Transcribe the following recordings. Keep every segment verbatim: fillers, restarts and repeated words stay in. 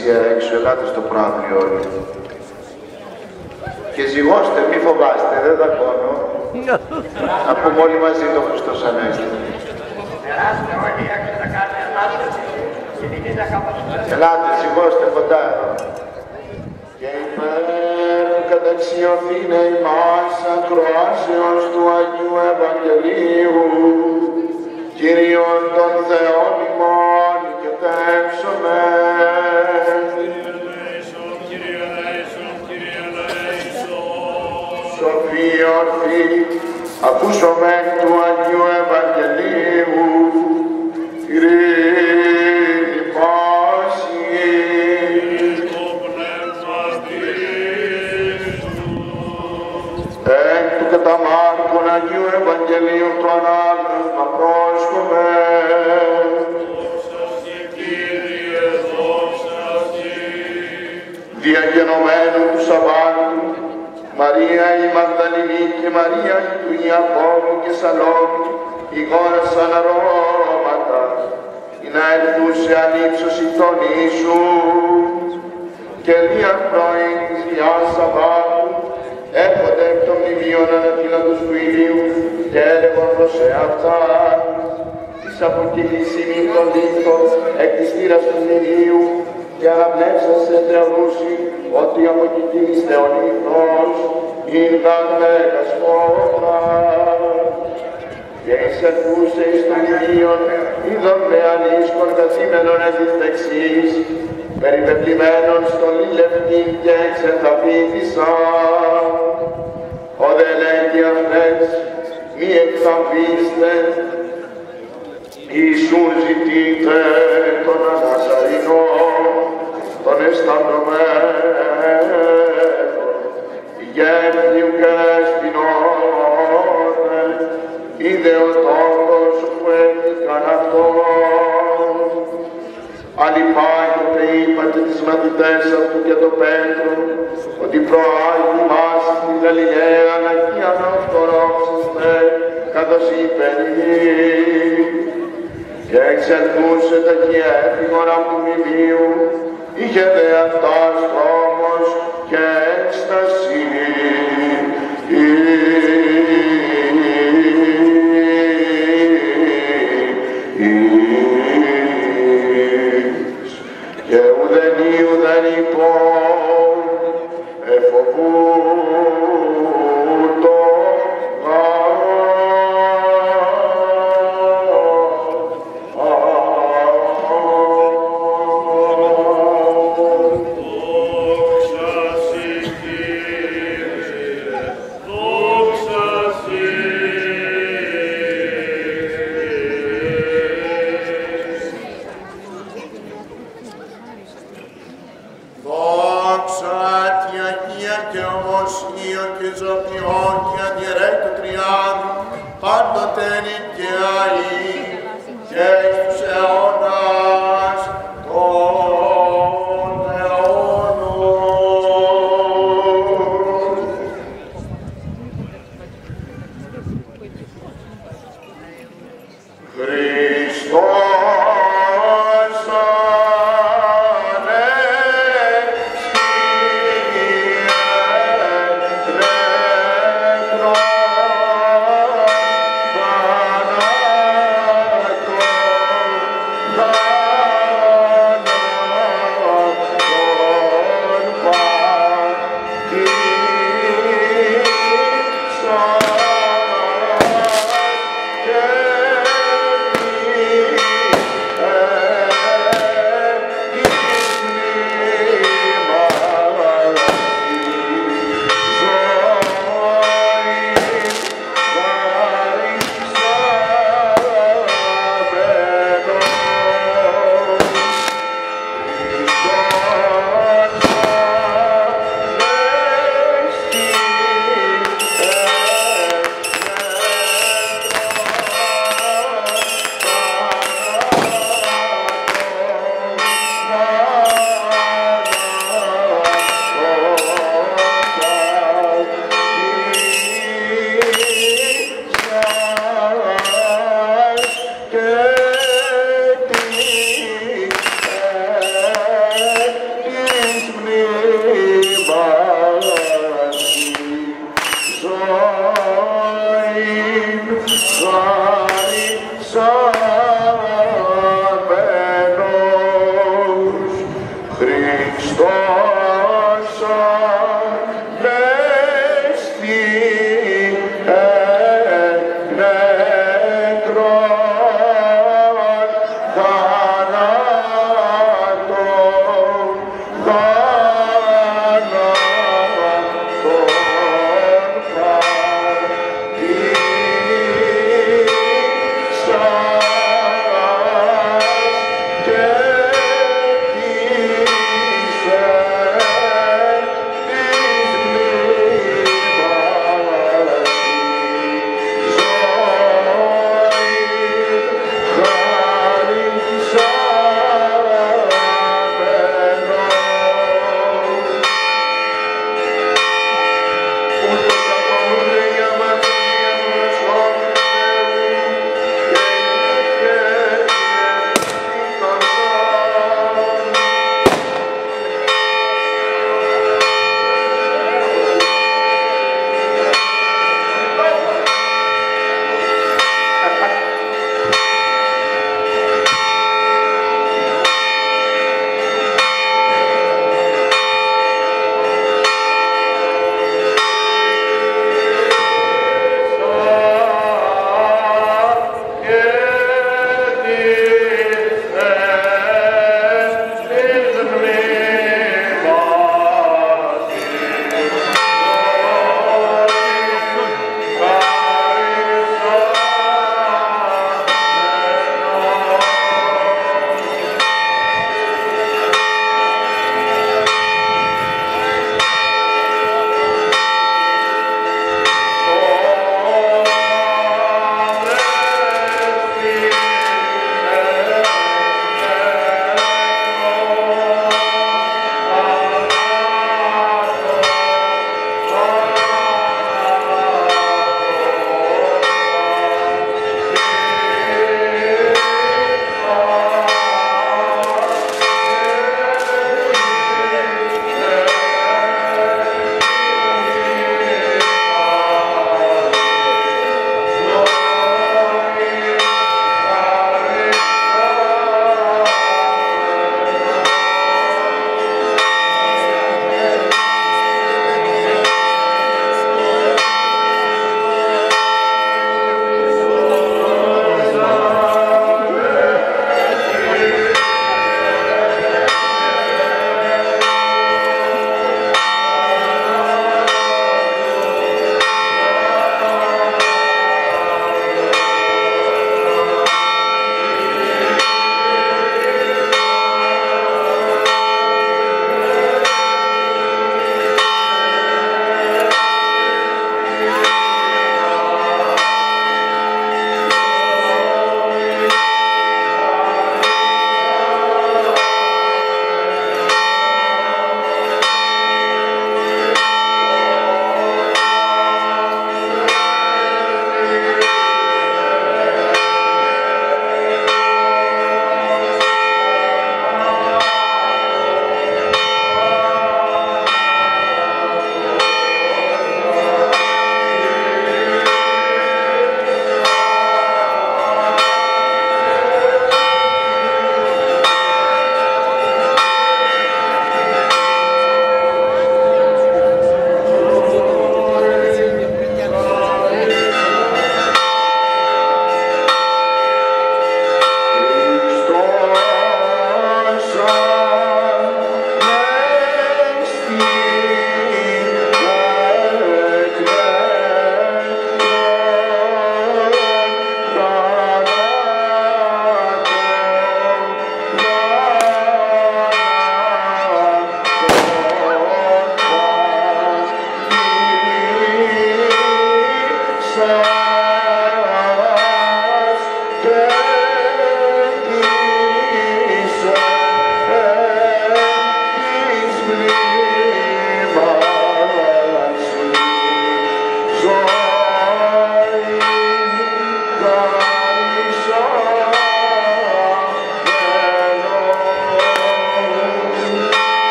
εκκλησία έξω, ελάτε στο πράβλιο όλοι. Και ζυγώστε, μη φοβάστε, δεν τα κόνω. Να πούμε όλοι μαζί το Χριστός Ανέστη. Περάστε όλοι έξω να κάνετε ανάσταση και την είδα κάπως. Ελάτε, ζυγώστε κοντά εδώ. Και υπέρ καταξιωθήνε ημάς ακροάσεως του Αγίου Ευαγγελίου, Κύριον των Θεών ημών και τέψομαι. Σοφία ορθή, ακούσομαι του Αγίου Ευαγγελίου, ειρήνη πάση. Εκ του κατά Μάρκον Αγίου Ευαγγελίου του ανάγνωσμα πρόσχομαι. Διακαινωμένου του Σαββάτου, Μαρία η Μαγδαληνή και Μαρία η του Ιακώβου και Σαλόμη ηγόρασαν αρώματα, ή να ελθούσε ανύψωση των Ιησού. Και δια πρώην της Ιάς Σαββάτου έρχονται εκ των μνημείων αναφύλατος του ηλίου και έλεγον προς εαυτάν, της αποκύλης ημίν των δίκτων εκ της θύρας του μνημείου και αναπνεύσασε θεωρούσι ότι αποκυτήλης Θεόν ύχνος ειν γαλέγας φώτρα. Και εισερχούσε εις το μνημείον είδον με ανίσκον καθήμενον εκ της δεξής, περιπεπλημένον στον λιλευτήν και εξεθαπήθησαν. Ο δε λέγει αυτές, μη εκθαπείστε, Ιησούν ζητείτε τον Αναζαρηνόν, τον αισθανωμένον, γέφτιου και σπινών, είδε ο τόπος που έφυγαν αυτόν. Αλληπάγεται είπατε τις μαθητές αυτού και το Πέτρο, ότι προάγει μας στη Γαλιλαία Αγία ναυτορόξεστε, καθώς είπε και εξελθούσε τα και έφυγον από του μνημείου, είχε δε αυτάς τρόμος και έκσταση. Και ουδενή ουδεν υπόν εφοβούτο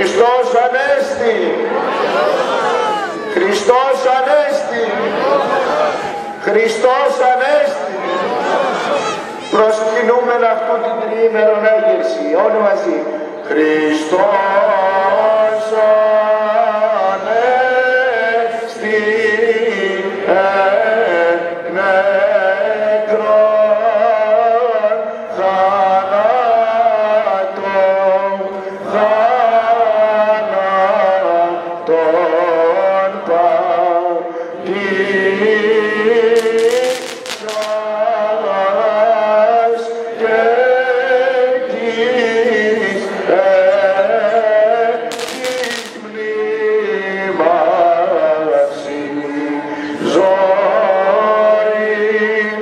Χριστός Ανέστη. Χριστός Ανέστη. Χριστός Ανέστη. Προσκυνούμεν αυτού την τριήμερον έγερση, όλοι μαζί. Χριστός Ανέστη εκ νεκρών θανάτων, θανάτων πατήσας και της εκείς μνήμασι ζωή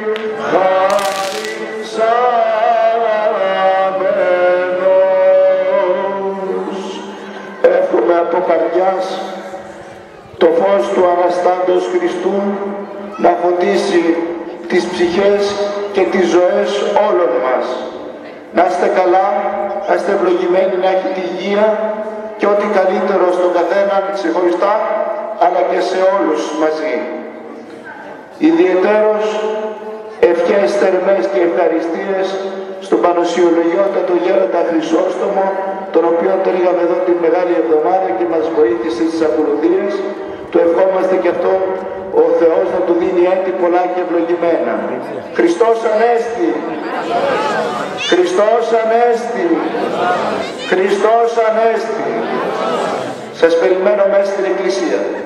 χαρισάμενος. Εύχομαι από καρδιάς το φως του Αναστάντος Χριστού να φωτίσει τις ψυχές και τις ζωές όλων μας. Να είστε καλά, να είστε ευλογημένοι, να έχετε υγεία και ό,τι καλύτερο στον καθέναν ξεχωριστά, αλλά και σε όλους μαζί. Ιδιαιτέρως ευχές θερμές και ευχαριστίες στον Πανοσιολογιότατο Γέροντα Χρυσόστομο, τον οποίο τον είχαμε εδώ την Μεγάλη Εβδομάδα και μας βοήθησε στις ακολουθίες. Του ευχόμαστε και αυτό ο Θεός να του δίνει έτη πολλά και ευλογημένα. Χριστός Ανέστη! Χριστός Ανέστη! Χριστός Ανέστη! Σας περιμένω μέσα στην Εκκλησία.